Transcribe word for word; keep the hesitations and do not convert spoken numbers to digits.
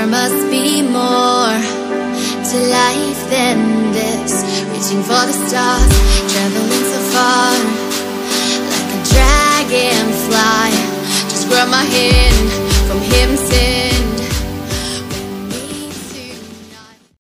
there must be more to life than this. Reaching for the stars, traveling